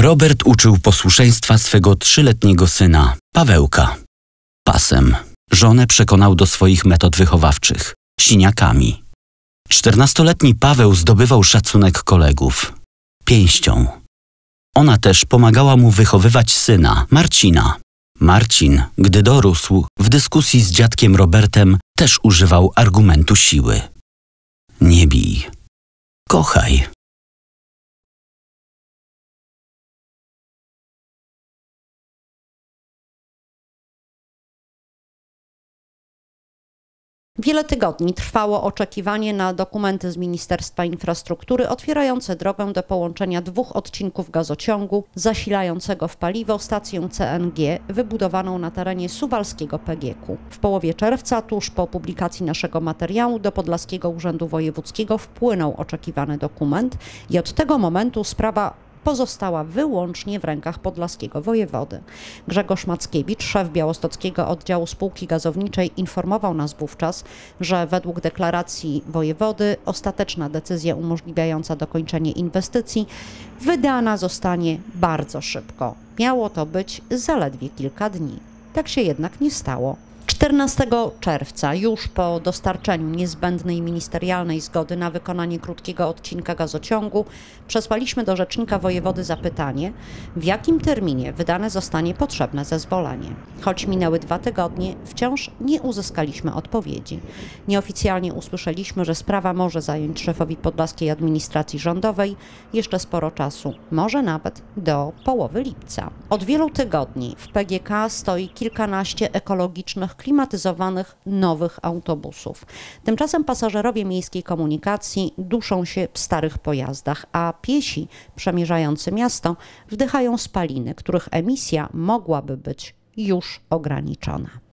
Robert uczył posłuszeństwa swego 3-letniego syna, Pawełka. Pasem. Żonę przekonał do swoich metod wychowawczych. Siniakami. 14-letni Paweł zdobywał szacunek kolegów. Pięścią. Ona też pomagała mu wychowywać syna, Marcina. Marcin, gdy dorósł, w dyskusji z dziadkiem Robertem też używał argumentu siły. Nie bij. Kochaj. Wiele tygodni trwało oczekiwanie na dokumenty z Ministerstwa Infrastruktury otwierające drogę do połączenia 2 odcinków gazociągu zasilającego w paliwo stację CNG wybudowaną na terenie suwalskiego PGK-u. W połowie czerwca, tuż po publikacji naszego materiału, do Podlaskiego Urzędu Wojewódzkiego wpłynął oczekiwany dokument i od tego momentu sprawa pozostała wyłącznie w rękach podlaskiego wojewody. Grzegorz Mackiewicz, szef białostockiego oddziału spółki gazowniczej, informował nas wówczas, że według deklaracji wojewody ostateczna decyzja umożliwiająca dokończenie inwestycji wydana zostanie bardzo szybko. Miało to być zaledwie kilka dni. Tak się jednak nie stało. 14 czerwca, już po dostarczeniu niezbędnej ministerialnej zgody na wykonanie krótkiego odcinka gazociągu, przesłaliśmy do rzecznika wojewody zapytanie, w jakim terminie wydane zostanie potrzebne zezwolenie. Choć minęły 2 tygodnie, wciąż nie uzyskaliśmy odpowiedzi. Nieoficjalnie usłyszeliśmy, że sprawa może zająć szefowi podlaskiej administracji rządowej jeszcze sporo czasu, może nawet do połowy lipca. Od wielu tygodni w PGK stoi kilkanaście ekologicznych, klimatyzowanych nowych autobusów. Tymczasem pasażerowie miejskiej komunikacji duszą się w starych pojazdach, a piesi przemierzający miasto wdychają spaliny, których emisja mogłaby być już ograniczona.